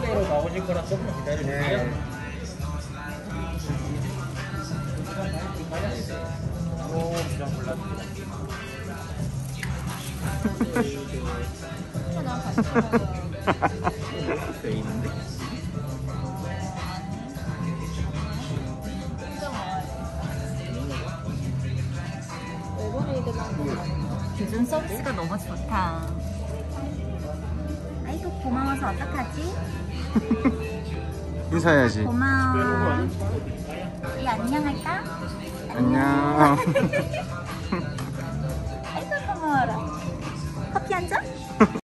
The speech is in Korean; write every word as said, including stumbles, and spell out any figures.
이쪽으로 가보실 거라 조금 기다려주세요. 네. 오, 그냥 골라주세요. 난 같이 먹어요. 돼 있는데? 요즘 서비스가 너무 좋다. 아이고 고마워서 어떡하지? 인사해야지. 고마워. 우리 안녕할까? 안녕. 아이고 고마워라. 커피 한 잔?